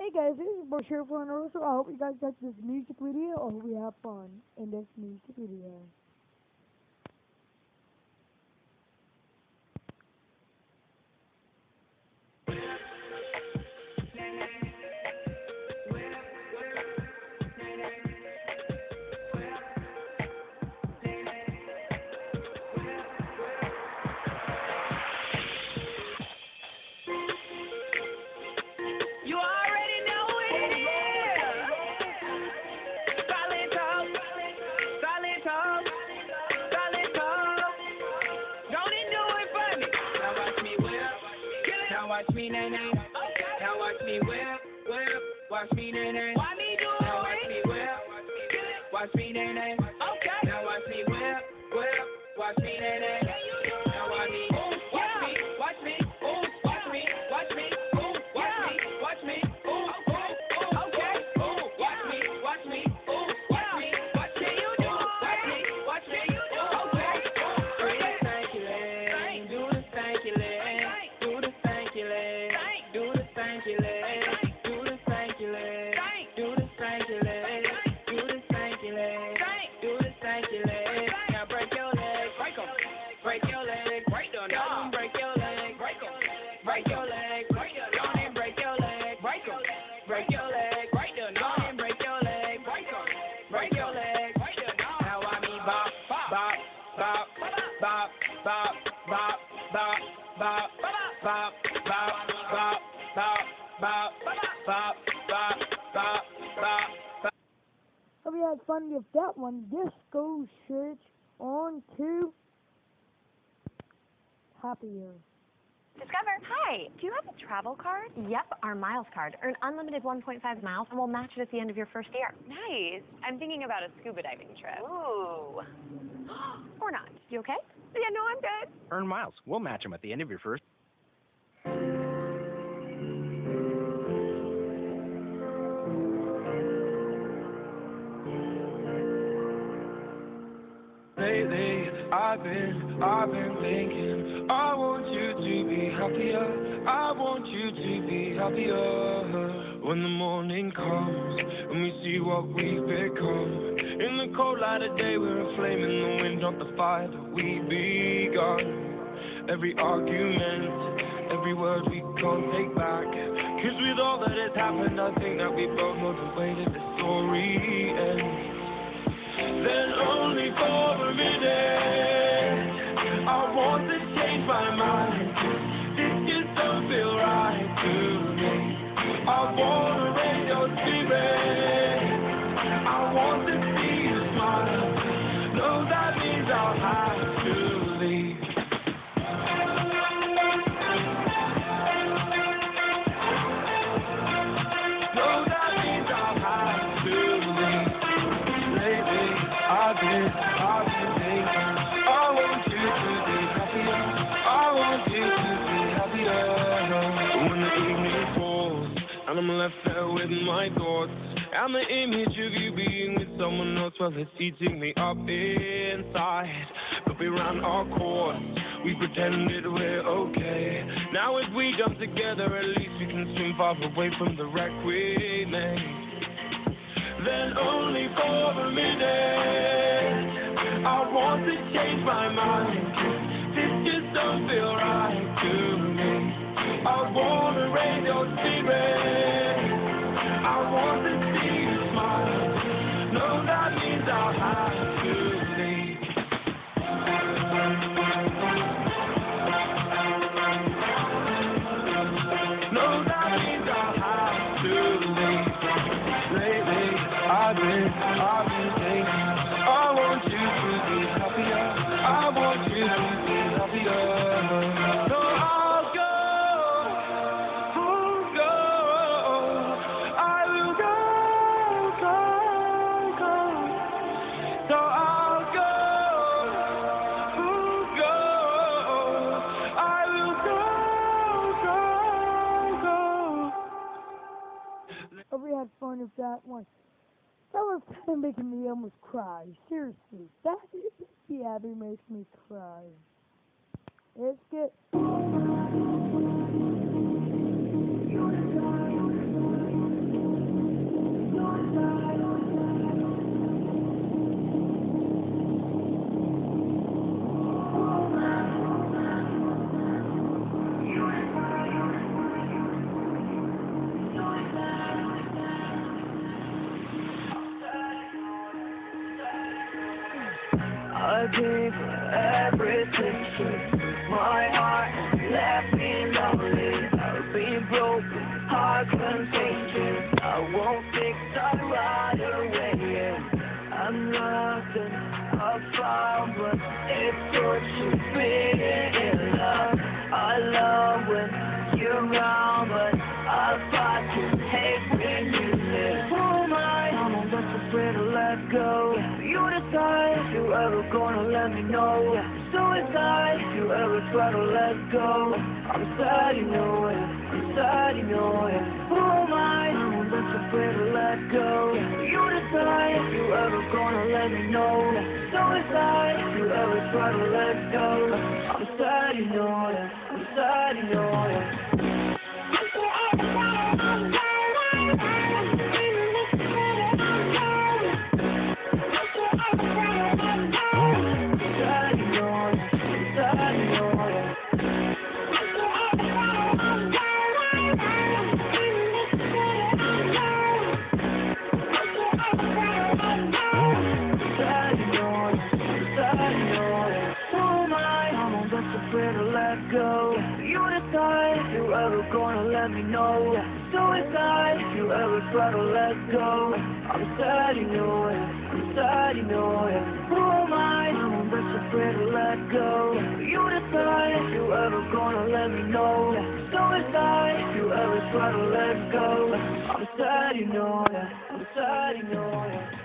Hey guys, this is Bashir from Rosso. I hope you guys like this music video. I hope we have fun in this music video. You already know it is. Solid talk, solid talk, solid talk. Don't it do it for me? Now watch me whip. Now watch me nay nay. Now watch me whip, whip. Watch me nay nay. Why me do it? Now watch me whip. Watch me nay nay. Okay. Now watch me whip, whip. Watch me nay nay. Now watch me. Watch me. Watch me. Watch me. Watch me. Watch me, ooh, okay, ooh, watch me, watch me, ooh, watch me, watch me, you do it, watch me, okay, do the stanky leg, do the stanky leg, do the stanky leg, do the stanky leg, do the stanky leg, do the stanky leg, do the stanky leg, now break your leg, break your leg, break your leg, break your leg, break your leg, break your leg, break your leg, break your leg, break your leg, break your leg, break your leg, break your leg. Now I mean bop, bop, bop, bop, bop, bop, bop, bop, bop, bop, bop, bop, bop, bop, bop, bop, bop. Hope you had fun with that one. Disco switch on to Happier. Discover. Hi. Do you have a travel card? Yep, our Miles card. Earn unlimited 1.5 miles, and we'll match it at the end of your first year. Nice. I'm thinking about a scuba diving trip. Ooh. Or not. You okay? Yeah, no, I'm good. Earn miles. We'll match them at the end of your first. Lately, I've been thinking, I want you to be happier. I want you to be happier. When the morning comes, and we see what we've become. In the cold light of day, we're a flame in the wind, not the fire that we begun. Every argument, every word we can't take back. Cause with all that has happened, I think that we both know the way that the story ends. Then only for a minute, I want to change my mind. This just don't feel right to me. I want to raise your spirit. I want to see you smile. No, that means I'll have to leave. No, that means I'll have to leave. Lately, I've been thinking, I want you to be happier. I want you to be happier. When the evening falls, and I'm left there with my thoughts, and the image of you being with someone else, well, it's eating me up inside. But we ran our course, we pretended we're okay. Now if we jump together, at least we can swim far away from the wreck we made. Then only for a minute, I want to change my mind. This just don't feel right to me. I want to raise your spirit. I want to see you smile. No, that means I'll have to leave. No, that means I'll have to leave. Lately, I've been thinking, I want you to be happier. I want you to be happier. So I'll go, I will go. So I'll go, I will go. Hope you had fun with that one. That was kind of making me almost cry. Seriously, that Abby makes me cry. It's good. 'cause my heart left me lonely. I've been broken, heart contagious. I won't fix it right away. Yeah. I'm nothing I found, but it's good to be in love. I love when you're around, but I fucking hate when you live. Who am I? I'm just afraid to let go. You decide if you ever gonna let me know. Suicide if you ever try to let go. I'm sad, you know it. I'm sad, you know it. Who am I? I'm just afraid to let go. You decide if you ever gonna let me know. Suicide if you ever try to let go. I'm sad, you know it. I'm sad, you know it. Go. You decide if you ever gonna let me know. Suicide if you ever try to let go. I'm sad, you know it. I'm sad, you know it. Who am I? I'm just afraid to let go. You decide if you ever gonna let me know. Suicide if you ever try to let go. I'm sad, you know it. I'm sad, you know it.